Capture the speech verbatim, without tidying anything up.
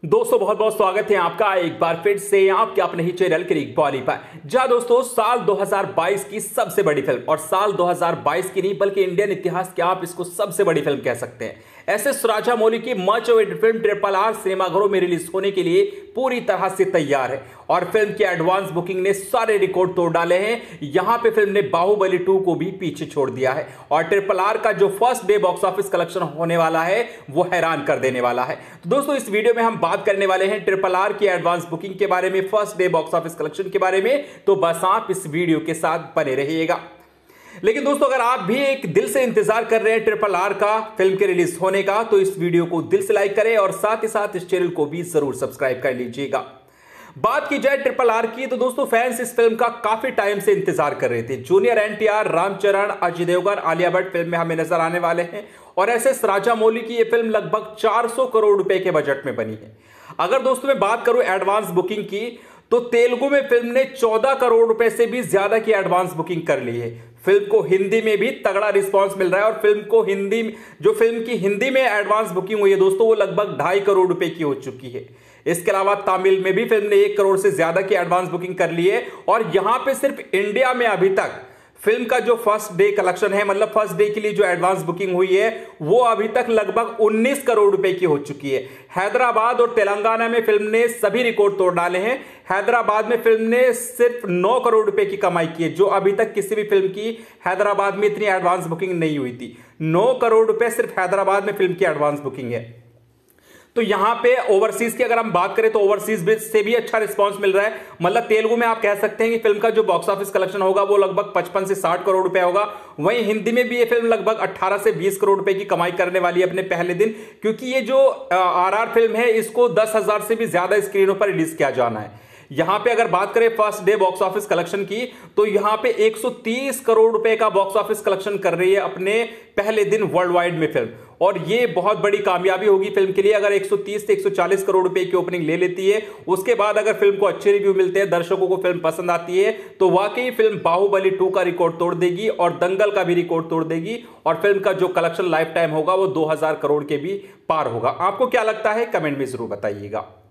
दोस्तों बहुत बहुत स्वागत है आपका एक बार फिर से आपके अपने ही चैनल क्रिक बॉली पर। जहां दोस्तों साल दो हज़ार बाईस की सबसे बड़ी फिल्म, और साल दो हज़ार बाईस की नहीं बल्कि इंडियन इतिहास की आप इसको सबसे बड़ी फिल्म कह सकते हैं, एस एस राजामौली की much awaited film triple R सिनेमाघरों में रिलीज होने के लिए पूरी तरह से तैयार है। और फिल्म की एडवांस बुकिंग ने सारे रिकॉर्ड तोड़ डाले हैं। यहां पे फिल्म ने बाहुबली टू को भी पीछे छोड़ दिया है और ट्रिपल आर का जो first day box office collection होने वाला है वो हैरान कर देने वाला है। तो दोस्तों इस वीडियो में हम बात करने वाले हैं ट्रिपल आर की एडवांस बुकिंग के बारे में, first day box office collection के बारे में। तो बस आप इस वीडियो के साथ बने रहिएगा। लेकिन दोस्तों अगर आप भी एक दिल से इंतजार कर रहे हैं ट्रिपल आर का फिल्म के रिलीज होने का, तो इस वीडियो को दिल से लाइक करें और साथ ही साथ इस चैनल को भी जरूर सब्सक्राइब कर लीजिएगा। बात की जाए ट्रिपल आर की तो दोस्तों फैंस इस फिल्म का काफी टाइम से इंतजार कर रहे थे। Junior NTR, Ramcharan, Ajay Devgan, Alia Bhatt film में हमें नजर आने वाले हैं और एस एस राजामौली की यह फिल्म लगभग चार सौ करोड़ रुपए के बजट में बनी है। अगर दोस्तों मैं बात करूं एडवांस बुकिंग की तो तेलुगु में फिल्म ने चौदह करोड़ रुपए से भी ज्यादा की एडवांस बुकिंग कर ली है। फिल्म को हिंदी में भी तगड़ा रिस्पांस मिल रहा है और फिल्म को हिंदी जो फिल्म की हिंदी में एडवांस बुकिंग हुई है दोस्तों वो लगभग ढाई करोड़ रुपए की हो चुकी है। इसके अलावा तमिल में भी फिल्म ने एक करोड़ से ज्यादा की एडवांस बुकिंग कर ली है। और यहां पे सिर्फ इंडिया में अभी तक फिल्म का जो फर्स्ट डे कलेक्शन है, मतलब फर्स्ट डे के लिए जो एडवांस बुकिंग हुई है वो अभी तक लगभग उन्नीस करोड़ रुपए की हो चुकी है। हैदराबाद और तेलंगाना में फिल्म ने सभी रिकॉर्ड तोड़ डाले हैं। हैदराबाद में फिल्म ने सिर्फ नौ करोड़ रुपए की कमाई की है, जो अभी तक किसी भी फिल्म की हैदराबाद में इतनी एडवांस बुकिंग नहीं हुई थी। नौ करोड़ रुपए सिर्फ हैदराबाद में फिल्म की एडवांस बुकिंग है। तो यहां पे ओवरसीज की अगर हम बात करें तो ओवरसीज से भी अच्छा रिस्पांस मिल रहा है। मतलब तेलुगु में आप कह सकते हैं कि फिल्म का जो बॉक्स ऑफिस कलेक्शन होगा वो लगभग पचपन से साठ करोड़ रुपए होगा। वहीं हिंदी में भी ये फिल्म लगभग अठारह से बीस करोड़ रुपए की कमाई करने वाली है अपने पहले दिन, क्योंकि ये जो आरआर फिल्म है इसको दस हजार से भी ज्यादा स्क्रीनों पर रिलीज किया जाना है। यहां पे अगर बात करें first day box office collection की तो यहां पे एक सौ तीस करोड़ रुपए का बॉक्स ऑफिस कलेक्शन कर रही है अपने पहले दिन वर्ल्ड वाइड में फिल्म, और ये बहुत बड़ी कामयाबी होगी फिल्म के लिए। अगर एक सौ तीस से एक सौ चालीस करोड़ रुपए की ओपनिंग ले लेती है, उसके बाद अगर फिल्म को अच्छे रिव्यू मिलते हैं, दर्शकों को फिल्म पसंद आती है, तो वाकई फिल्म बाहुबली टू का रिकॉर्ड तोड़ देगी और दंगल का भी रिकॉर्ड तोड़ देगी और फिल्म का जो कलेक्शन लाइफ टाइम होगा वो दो हजार करोड़ के भी पार होगा। आपको क्या लगता है कमेंट में जरूर बताइएगा।